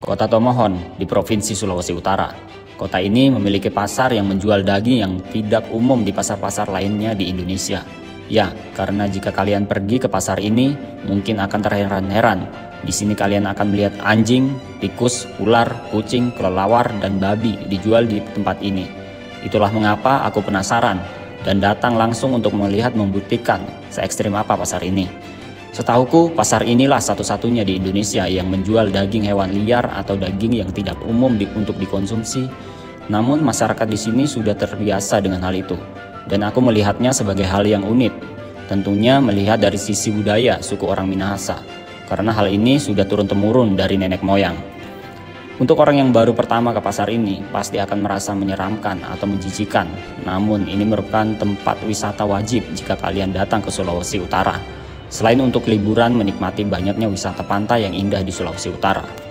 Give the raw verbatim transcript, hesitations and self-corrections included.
Kota Tomohon di Provinsi Sulawesi Utara. Kota ini memiliki pasar yang menjual daging yang tidak umum di pasar-pasar lainnya di Indonesia. Ya, karena jika kalian pergi ke pasar ini, mungkin akan terheran-heran. Di sini kalian akan melihat anjing, tikus, ular, kucing, kelelawar, dan babi dijual di tempat ini. Itulah mengapa aku penasaran dan datang langsung untuk melihat membuktikan se-ekstrim apa pasar ini. Setahuku, pasar inilah satu-satunya di Indonesia yang menjual daging hewan liar atau daging yang tidak umum di, untuk dikonsumsi. Namun masyarakat di sini sudah terbiasa dengan hal itu, dan aku melihatnya sebagai hal yang unik. Tentunya melihat dari sisi budaya suku orang Minahasa, karena hal ini sudah turun-temurun dari nenek moyang. Untuk orang yang baru pertama ke pasar ini, pasti akan merasa menyeramkan atau menjijikan. Namun ini merupakan tempat wisata wajib jika kalian datang ke Sulawesi Utara. Selain untuk liburan menikmati banyaknya wisata pantai yang indah di Sulawesi Utara.